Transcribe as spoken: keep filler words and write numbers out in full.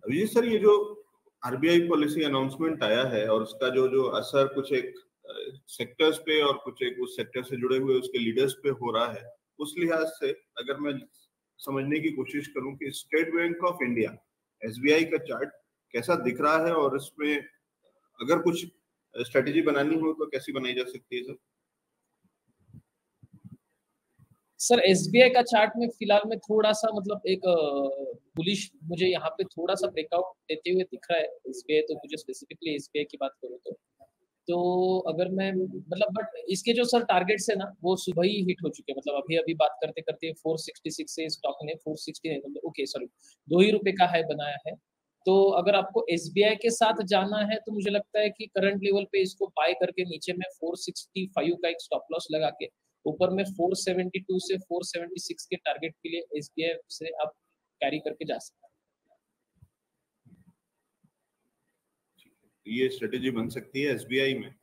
Abhijit sir, ये जो RBI policy announcement आया है और उसका जो जो असर कुछ एक सेक्टर्स पे और कुछ एक उस सेक्टर से जुड़े हुए उसके लीडर्स पे हो रहा है, उस लिहाज से अगर मैं समझने की कोशिश करूं कि State Bank of India SBI का चार्ट कैसा दिख रहा है और इसमें अगर कुछ स्ट्रेटेजी बनानी हो तो कैसी बनाई जा सकती है सर? सर एसबीआई का चार्ट में फिलहाल में थोड़ा सा मतलब एक बुलिश मुझे यहाँ पे थोड़ा सा ब्रेकआउट देते हुए दिख रहा है एसबीआई। तो मुझे स्पेसिफिकली एसबीआई की बात करूँ तो तो अगर मैं मतलब बट इसके जो सर टारगेट्स है ना वो सुबह ही हिट हो चुके हैं। मतलब अभी अभी बात करते करते फोर सिक्सटी सिक्स से स्टॉक ने फोर सिक्सटी ओके सॉरी दो ही रुपए का हाई बनाया है। तो अगर आपको एसबीआई के साथ जाना है तो मुझे लगता है कि करंट लेवल पे इसको बाय करके नीचे में फोर सिक्सटी फाइव का एक स्टॉप लॉस लगा के ऊपर में फोर सेवेंटी टू से फोर सेवेंटी सिक्स के टारगेट के लिए एसबीआई से आप कैरी करके जा सकते हैं। ये स्ट्रेटेजी बन सकती है एसबीआई में।